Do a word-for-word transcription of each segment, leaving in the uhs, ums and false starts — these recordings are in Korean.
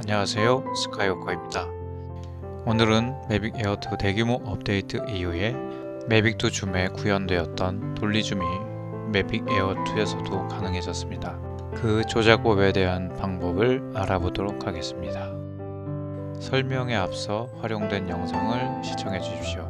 안녕하세요, 스카이워커입니다. 오늘은 매빅 에어 투 대규모 업데이트 이후에 매빅 투 줌에 구현되었던 돌리줌이 매빅 에어 투에서도 가능해졌습니다. 그 조작법에 대한 방법을 알아보도록 하겠습니다. 설명에 앞서 활용된 영상을 시청해 주십시오.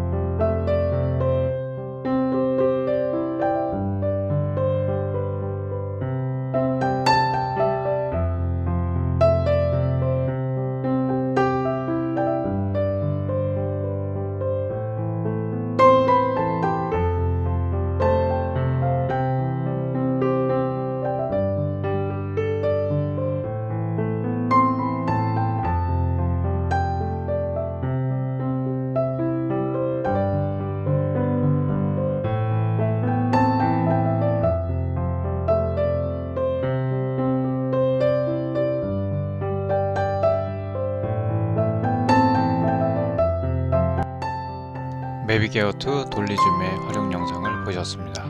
매빅 에어 투 돌리줌의 활용 영상을 보셨습니다.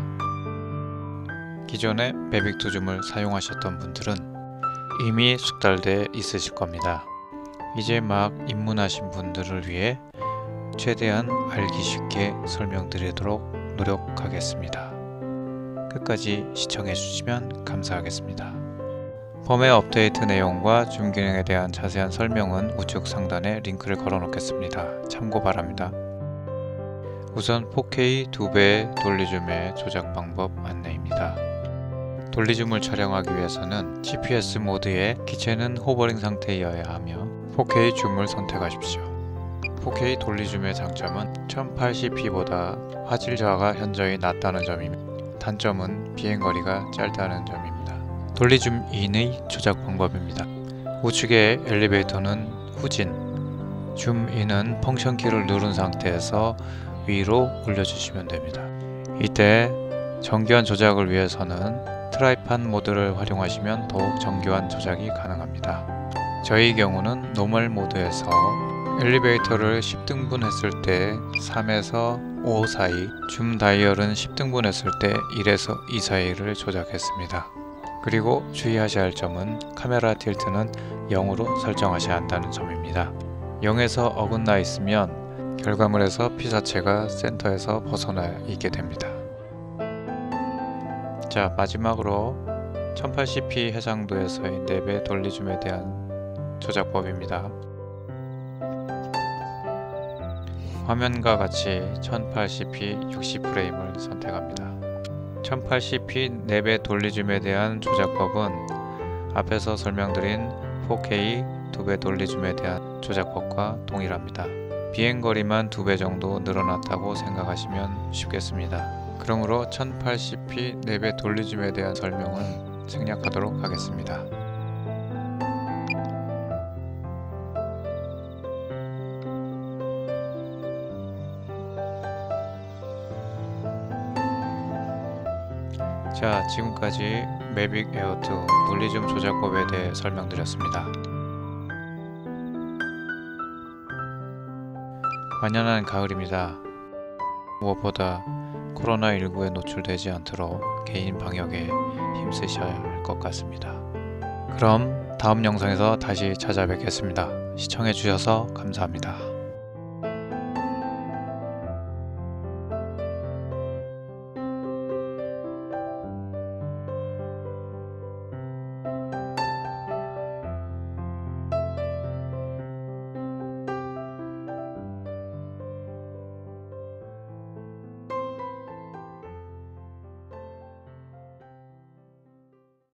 기존에 매빅 투 줌을 사용하셨던 분들은 이미 숙달돼 있으실 겁니다. 이제 막 입문하신 분들을 위해 최대한 알기 쉽게 설명드리도록 노력하겠습니다. 끝까지 시청해 주시면 감사하겠습니다. 펌웨어 업데이트 내용과 줌 기능에 대한 자세한 설명은 우측 상단에 링크를 걸어 놓겠습니다. 참고 바랍니다. 우선 포케이 두 배 돌리줌의 조작 방법 안내입니다. 돌리줌을 촬영하기 위해서는 지피에스 모드의 기체는 호버링 상태여야 하며 포케이 줌을 선택하십시오. 포케이 돌리줌의 장점은 천팔십 피보다 화질 저하가 현저히 낮다는 점이며 단점은 비행거리가 짧다는 점입니다. 돌리줌 인의 조작 방법입니다. 우측의 엘리베이터는 후진, 줌 인은 펑션 키를 누른 상태에서 위로 올려주시면 됩니다. 이때 정교한 조작을 위해서는 트라이판 모드를 활용하시면 더욱 정교한 조작이 가능합니다. 저희 경우는 노멀 모드에서 엘리베이터를 십 등분 했을 때 삼에서 오 사이, 줌 다이얼은 십 등분 했을 때 일에서 이 사이를 조작했습니다. 그리고 주의하셔야 할 점은 카메라 틸트는 영으로 설정하셔야 한다는 점입니다. 영에서 어긋나 있으면 결과물에서 피사체가 센터에서 벗어나 있게 됩니다. 자, 마지막으로 천팔십 피 해상도에서의 네 배 돌리줌에 대한 조작법입니다. 화면과 같이 천팔십 피 육십 프레임을 선택합니다. 천팔십 피 네 배 돌리줌에 대한 조작법은 앞에서 설명드린 포케이 두 배 돌리줌에 대한 조작법과 동일합니다. 비행거리만 두 배 정도 늘어났다고 생각하시면 쉽겠습니다. 그러므로 천팔십 피 네 배 돌리줌에 대한 설명은 생략하도록 하겠습니다. 자, 지금까지 매빅 에어 투 돌리줌 조작법에 대해 설명드렸습니다. 완연한 가을입니다. 무엇보다 코로나 일구에 노출되지 않도록 개인 방역에 힘쓰셔야 할 것 같습니다. 그럼 다음 영상에서 다시 찾아뵙겠습니다. 시청해주셔서 감사합니다.